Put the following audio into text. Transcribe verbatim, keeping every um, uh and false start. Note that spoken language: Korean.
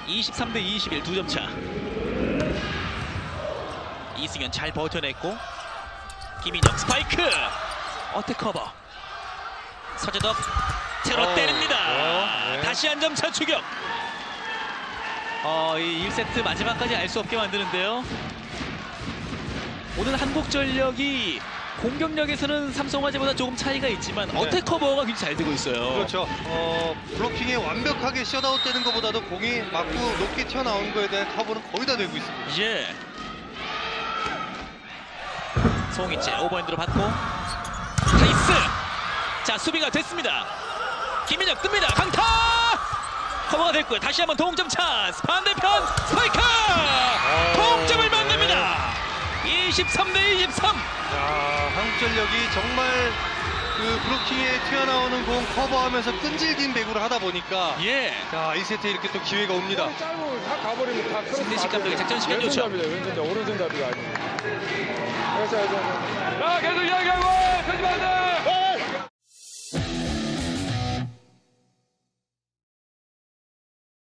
이십삼 대 이십일 두 점 차. 이승현 잘 버텨냈고 김인영 스파이크 어택 커버. 서재덕 제로 때립니다. 어, 네. 다시 한 점 차 추격. 어, 이 일 세트 마지막까지 알 수 없게 만드는데요. 오늘 한국전력이 공격력에서는 삼성화재보다 조금 차이가 있지만 네. 어택 커버가 굉장히 잘 되고 있어요. 그렇죠. 어, 블로킹에 완벽하게 셧아웃 되는 것보다도 공이 맞고 높게 튀어나오는 거에 대한 커버는 거의 다 되고 있습니다. 예. 송이채 오버핸드로 받고 나이스. 자, 수비가 됐습니다. 김민혁 뜹니다. 강타 커버가 됐고요. 다시 한번 동점 찬스. 반대편 스파이크 동점을 만듭니다. 이십삼 대 이십삼. 야, 한국전력이 정말 그 블로킹에 튀어나오는 공 커버하면서 끈질긴 배구를 하다 보니까 예. 자, 이 세트에 이렇게 또 기회가 옵니다. 짧고 다 가버리면 다 크로스. 신대식 감독의 작전 시간 요청. 왼손잡이다, 왼손잡이, 오른손잡이가 아니에요. 그래서 자, 계속 이야기하고 편집 안 돼.